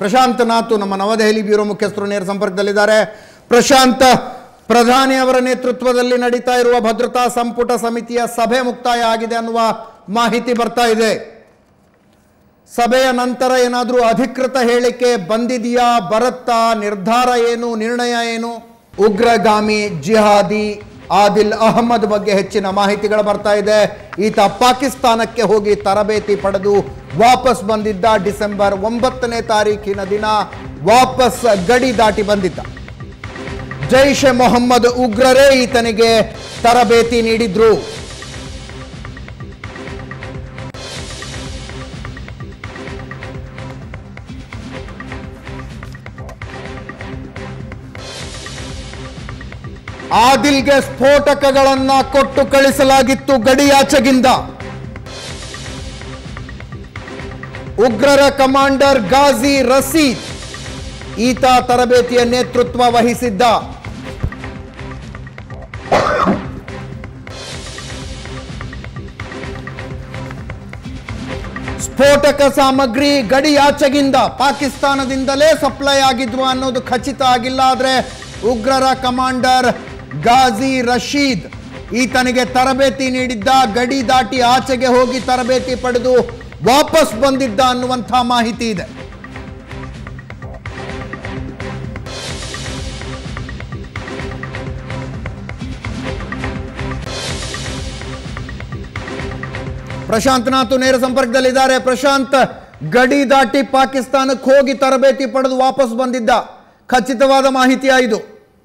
ಪ್ರಶಾಂತ್ ನಾತು ನಮ್ಮ ನವದೆಹಲಿ ಬ್ಯೂರೋ ಮುಖ್ಯಸ್ಥರು ನೇರ ಸಂಪರ್ಕದಲ್ಲಿದ್ದಾರೆ. ಪ್ರಶಾಂತ್, ಪ್ರಧಾನಿ ಅವರ ನೇತೃತ್ವದಲ್ಲಿ ನಡೀತಾ ಇರುವ ಭದ್ರತಾ ಸಂಪುಟ ಸಮಿತಿಯ ಸಭೆ ಮುಕ್ತಾಯ ಆಗಿದೆ ಅನ್ನುವ ಮಾಹಿತಿ ಬರ್ತಾ ಇದೆ. ಸಭೆಯ ನಂತರ ಏನಾದರೂ ಅಧಿಕೃತ ಹೇಳಿಕೆ ಬಂದಿದೆಯಾ, ಬರುತ್ತಾ, ನಿರ್ಧಾರ ಏನು, ನಿರ್ಣಯ ಏನು? ಉಗ್ರಗಾಮಿ ಜಿಹಾದಿ ಆದಿಲ್ ಅಹಮದ್ ಬಗ್ಗೆ ಹೆಚ್ಚಿನ ಮಾಹಿತಿಗಳು ಬರ್ತಾ ಇದೆ. ಈತ ಪಾಕಿಸ್ತಾನಕ್ಕೆ ಹೋಗಿ ತರಬೇತಿ ಪಡೆದು ವಾಪಸ್ ಬಂದಿದ್ದ. ಡಿಸೆಂಬರ್ 9ನೇ ತಾರೀಕಿನ ದಿನ ವಾಪಸ್ ಗಡಿ ದಾಟಿ ಬಂದಿದ್ದ. ಜೈಷ್ ಎ ಮೊಹಮ್ಮದ್ ಉಗ್ರರೇ ಈತನಿಗೆ ತರಬೇತಿ ನೀಡಿದ್ರು. ಆದಿಲ್ಗೆ ಸ್ಫೋಟಕಗಳನ್ನ ಕೊಟ್ಟು ಕಳಿಸಲಾಗಿತ್ತು ಗಡಿಯಾಚೆಗಿಂದ. ಉಗ್ರರ ಕಮಾಂಡರ್ ಗಾಜಿ ರಶೀದ್ ಈತ ತರಬೇತಿಯ ನೇತೃತ್ವ ವಹಿಸಿದ್ದ. ಸ್ಫೋಟಕ ಸಾಮಗ್ರಿ ಗಡಿಯಾಚೆಗಿಂದ ಪಾಕಿಸ್ತಾನದಿಂದಲೇ ಸಪ್ಲೈ ಆಗಿದ್ವು ಅನ್ನೋದು ಖಚಿತ ಆಗಿಲ್ಲ. ಆದರೆ ಉಗ್ರರ ಕಮಾಂಡರ್ ಗಾಜಿ ರಶೀದ್ ಈತನಿಗೆ ತರಬೇತಿ ನೀಡಿದ್ದ. ಗಡಿ ದಾಟಿ ಆಚೆಗೆ ಹೋಗಿ ತರಬೇತಿ ಪಡೆದು ವಾಪಸ್ ಬಂದಿದ್ದ ಅನ್ನುವಂಥ ಮಾಹಿತಿ ಇದೆ. ಪ್ರಶಾಂತ್ ನಾತು ನೇರ ಸಂಪರ್ಕದಲ್ಲಿದ್ದಾರೆ. ಪ್ರಶಾಂತ್, ಗಡಿ ದಾಟಿ ಪಾಕಿಸ್ತಾನಕ್ಕೆ ಹೋಗಿ ತರಬೇತಿ ಪಡೆದು ವಾಪಸ್ ಬಂದಿದ್ದ, ಖಚಿತವಾದ ಮಾಹಿತಿಯ ಇದು?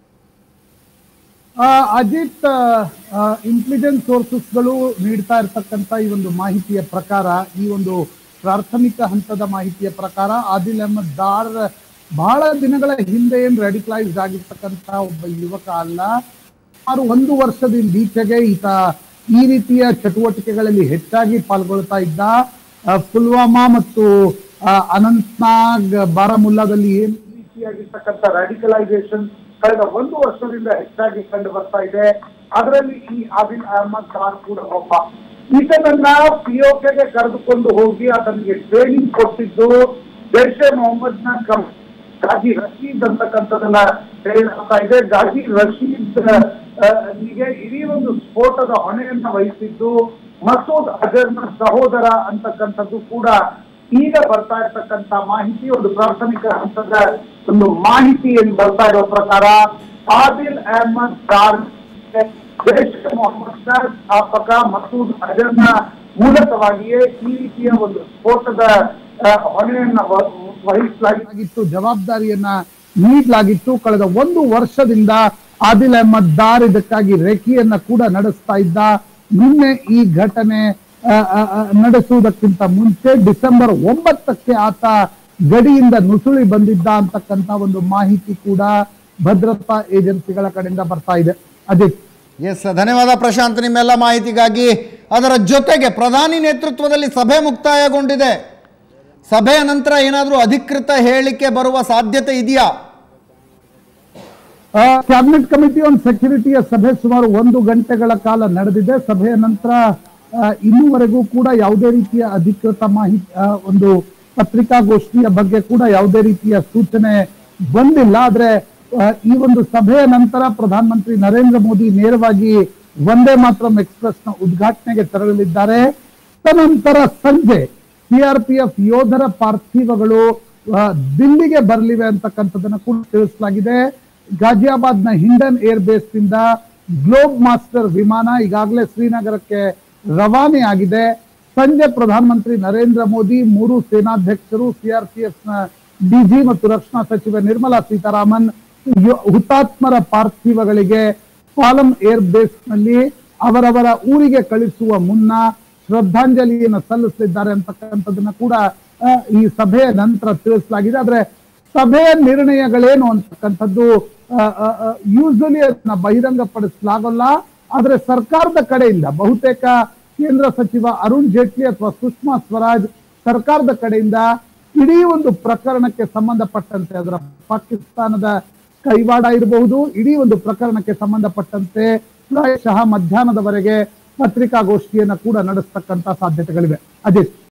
ಅಜಿತ್, ಇಂಟೆಲಿಜೆನ್ಸ್ ಸೋರ್ಸಸ್ಗಳು ನೀಡ್ತಾ ಇರತಕ್ಕಂತ ಈ ಒಂದು ಮಾಹಿತಿಯ ಪ್ರಕಾರ, ಈ ಒಂದು ಪ್ರಾಥಮಿಕ ಹಂತದ ಮಾಹಿತಿಯ ಪ್ರಕಾರ, ಆದಿಲ್ ಅಹಮದ್ ದಾರ್ ಬಹಳ ದಿನಗಳ ಹಿಂದೆ ಏನ್ ರೆಡಿಕಲೈಸ್ಡ್ ಆಗಿರ್ತಕ್ಕಂತ ಒಬ್ಬ ಯುವಕ ಅಲ್ಲ. ಸುಮಾರು 1 ವರ್ಷದಿಂದ ಈಚೆಗೆ ಈತ ಈ ರೀತಿಯ ಚಟುವಟಿಕೆಗಳಲ್ಲಿ ಹೆಚ್ಚಾಗಿ ಪಾಲ್ಗೊಳ್ತಾ ಇದ್ದ. ಪುಲ್ವಾಮಾ ಮತ್ತು ಅನಂತ್ನಾಗ್, ಬಾರಾಮುಲ್ಲಾದಲ್ಲಿ ಏನ್ ರೀತಿಯಾಗಿರ್ತಕ್ಕಂಥ ರ್ಯಾಡಿಕಲೈಸೇಷನ್ ಕಳೆದ 1 ವರ್ಷದಿಂದ ಹೆಚ್ಚಾಗಿ ಕಂಡು ಬರ್ತಾ ಇದೆ. ಅದರಲ್ಲಿ ಈ ಆದಿಲ್ ಅಹಮದ್ ದಾರ್ ಕೂಡ ಒಬ್ಬ. ಈತನನ್ನ ಪಿಒಕೆಗೆ ಕರೆದುಕೊಂಡು ಹೋಗಿ ಆತನಿಗೆ ಟ್ರೈನಿಂಗ್ ಕೊಟ್ಟಿದ್ದು ಜೈಷ್ ಎ ಮೊಹಮ್ಮದ್ನ ಗಾಜಿ ರಶೀದ್ ಅಂತಕ್ಕಂಥದನ್ನ ಹೇಳಲಾಗ್ತಾ ಇದೆ. ಗಾಜಿ ರಶೀದ್ ಇಡೀ ಒಂದು ಸ್ಫೋಟದ ಹೊಣೆಯನ್ನ ವಹಿಸಿದ್ದು ಮಸೂದ್ ಅಜರ್ನ ಸಹೋದರ ಅಂತಕ್ಕಂಥದ್ದು ಕೂಡ ಈಗ ಬರ್ತಾ ಇರ್ತಕ್ಕಂಥ ಮಾಹಿತಿ. ಒಂದು ಪ್ರಾಥಮಿಕ ಹಂತದ ಒಂದು ಮಾಹಿತಿ ಏನು ಬರ್ತಾ ಇರೋ ಪ್ರಕಾರ, ಆದಿಲ್ ಅಹಮದ್ ದಾರ್ ಜೈಷ್ ಎ ಮೊಹಮ್ಮದ್ನ ಸ್ಥಾಪಕ ಮಸೂದ್ ಅಜರ್ನ ಮೂಲಕವಾಗಿಯೇ ಈ ರೀತಿಯ ಒಂದು ಸ್ಫೋಟದ ಹೊಣೆಯನ್ನ ವಹಿಸಲಾಗಿತ್ತು, ಜವಾಬ್ದಾರಿಯನ್ನ ನೀಡಲಾಗಿತ್ತು. ಕಳೆದ 1 ವರ್ಷದಿಂದ ಆದಿಲ್ ಅಹಮದ್ ದಾರ್ ಇದಕ್ಕಾಗಿ ರೇಖೆಯನ್ನ ಕೂಡ ನಡೆಸ್ತಾ ಇದ್ದ. ನಿನ್ನೆ ಈ ಘಟನೆ ನಡೆಸುವುದಕ್ಕಿಂತ ಮುಂಚೆ ಡಿಸೆಂಬರ್ 9ಕ್ಕೆ ಆತ ಗಡಿಯಿಂದ ನುಸುಳಿ ಬಂದಿದ್ದ ಅಂತಕ್ಕಂಥ ಒಂದು ಮಾಹಿತಿ ಕೂಡ ಭದ್ರತಾ ಏಜೆನ್ಸಿಗಳ ಕಡೆಯಿಂದ ಬರ್ತಾ ಇದೆ. ಅಜಿತ್, ಎಸ್, ಧನ್ಯವಾದ ಪ್ರಶಾಂತ್ ನಿಮ್ಮೆಲ್ಲ ಮಾಹಿತಿಗಾಗಿ. ಅದರ ಜೊತೆಗೆ ಪ್ರಧಾನಿ ನೇತೃತ್ವದಲ್ಲಿ ಸಭೆ ಮುಕ್ತಾಯಗೊಂಡಿದೆ. ಸಭೆಯ ನಂತರ ಏನಾದರೂ ಅಧಿಕೃತ ಹೇಳಿಕೆ ಬರುವ ಸಾಧ್ಯತೆ ಇದೆಯಾ? ಕ್ಯಾಬಿನೆಟ್ ಕಮಿಟಿ ಆನ್ ಸೆಕ್ಯೂರಿಟಿಯ ಸಭೆ ಸುಮಾರು 1 ಗಂಟೆಗಳ ಕಾಲ ನಡೆದಿದೆ. ಸಭೆಯ ನಂತರ ಇನ್ನೂವರೆಗೂ ಕೂಡ ಯಾವುದೇ ರೀತಿಯ ಅಧಿಕೃತ ಮಾಹಿತಿ, ಒಂದು ಪತ್ರಿಕಾಗೋಷ್ಠಿಯ ಬಗ್ಗೆ ಕೂಡ ಯಾವುದೇ ರೀತಿಯ ಸೂಚನೆ ಬಂದಿಲ್ಲ. ಆದ್ರೆ ಈ ಒಂದು ಸಭೆಯ ನಂತರ ಪ್ರಧಾನಮಂತ್ರಿ ನರೇಂದ್ರ ಮೋದಿ ನೇರವಾಗಿ ವಂದೇ ಮಾತರಂ ಎಕ್ಸ್ಪ್ರೆಸ್ ನ ಉದ್ಘಾಟನೆಗೆ ತೆರಳಲಿದ್ದಾರೆ. ತದನಂತರ ಸಂಜೆ ಸಿಆರ್ಪಿಎಫ್ ಯೋಧರ ಪಾರ್ಥಿವಗಳು ದಿಲ್ಲಿಗೆ ಬರಲಿವೆ ಅಂತಕ್ಕಂಥದ್ದನ್ನ ಕೂಡ ತಿಳಿಸಲಾಗಿದೆ. ಗಾಜಿಯಾಬಾದ್ ನ ಹಿಂಡನ್ ಏರ್ ಬೇಸ್ ನಿಂದ ಗ್ಲೋಬ್ ಮಾಸ್ಟರ್ ವಿಮಾನ ಈಗಾಗಲೇ ಶ್ರೀನಗರಕ್ಕೆ ರವಾನೆ ಆಗಿದೆ. ಸಂಜೆ ಪ್ರಧಾನಮಂತ್ರಿ ನರೇಂದ್ರ ಮೋದಿ, 3 ಸೇನಾಧ್ಯಕ್ಷರು, ಸಿಆರ್ಪಿಎಫ್ ನ ಡಿಜಿ ಮತ್ತು ರಕ್ಷಣಾ ಸಚಿವೆ ನಿರ್ಮಲಾ ಸೀತಾರಾಮನ್ ಹುತಾತ್ಮರ ಪಾರ್ಥಿವಗಳಿಗೆ ಪಾಲಂ ಏರ್ ಬೇಸ್ ನಲ್ಲಿ ಅವರವರ ಊರಿಗೆ ಕಳಿಸುವ ಮುನ್ನ ಶ್ರದ್ಧಾಂಜಲಿಯನ್ನು ಸಲ್ಲಿಸಲಿದ್ದಾರೆ ಅಂತಕ್ಕಂಥದ್ದನ್ನ ಕೂಡ ಈ ಸಭೆಯ ನಂತರ ತಿಳಿಸಲಾಗಿದೆ. ಆದ್ರೆ ಸಭೆಯ ನಿರ್ಣಯಗಳೇನು ಅಂತಕ್ಕಂಥದ್ದು ಯೂಶಲಿ ಅದನ್ನ ಬಹಿರಂಗಪಡಿಸಲಾಗಲ್ಲ. ಆದ್ರೆ ಸರ್ಕಾರದ ಕಡೆಯಿಂದ ಬಹುತೇಕ ಕೇಂದ್ರ ಸಚಿವ ಅರುಣ್ ಜೇಟ್ಲಿ ಅಥವಾ ಸುಷ್ಮಾ ಸ್ವರಾಜ್ ಸರ್ಕಾರದ ಕಡೆಯಿಂದ ಇಡೀ ಒಂದು ಪ್ರಕರಣಕ್ಕೆ ಸಂಬಂಧಪಟ್ಟಂತೆ, ಅದರ ಪಾಕಿಸ್ತಾನದ ಕೈವಾಡ ಇರಬಹುದು, ಇಡೀ ಒಂದು ಪ್ರಕರಣಕ್ಕೆ ಸಂಬಂಧಪಟ್ಟಂತೆ ಪ್ರಾಯಶಃ ಮಧ್ಯಾಹ್ನದವರೆಗೆ ಪತ್ರಿಕಾಗೋಷ್ಠಿಯನ್ನು ಕೂಡ ನಡೆಸ್ತಕ್ಕಂಥ ಸಾಧ್ಯತೆಗಳಿವೆ. ಅಜಿತ್.